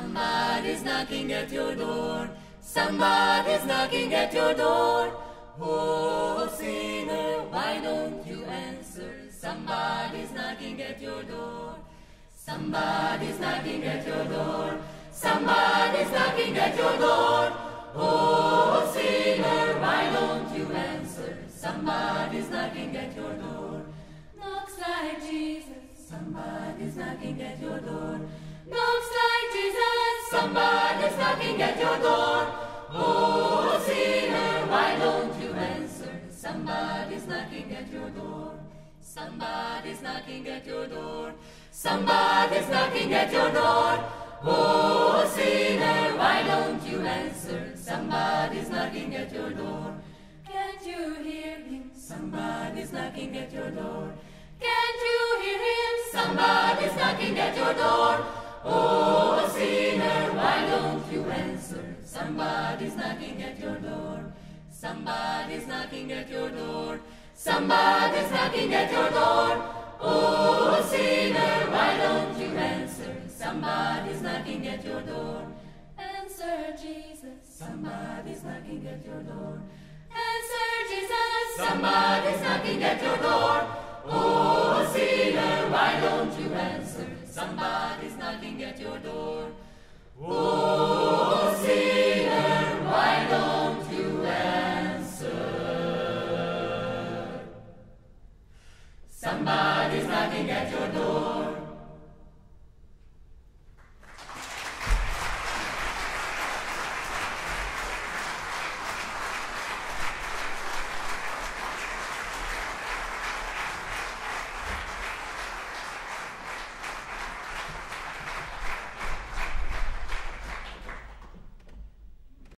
Somebody's knocking at your door. Somebody's knocking at your door. Oh, sinner, why don't you answer? Somebody's knocking at your door. Somebody's knocking at your door. Somebody's knocking at your door. Oh, sinner, why don't you answer? Somebody's knocking at your door. Knocks like Jesus. Somebody's knocking at your door. Knocks like Jesus. Somebody's knocking at your door. Oh, sinner, why don't you answer? Somebody's knocking at your door. Somebody's knocking at your door. Somebody's knocking at your door. Oh, sinner, why don't you answer? Somebody's knocking at your door. Can't you hear him? Somebody's knocking at your door. Can't you hear him? Somebody's knocking at your door. Oh, sinner, why don't you answer? Somebody's knocking at your door. Somebody's knocking at your door. Somebody's knocking at your door. Oh, sinner, why don't you answer? Somebody's knocking at your door. Answer, Jesus. Somebody's knocking at your door. Answer, Jesus. Somebody's knocking at your door. Oh, sinner, why don't you answer? Somebody's knocking at your door. Oh, sinner, why don't you answer? Somebody's knocking at your door.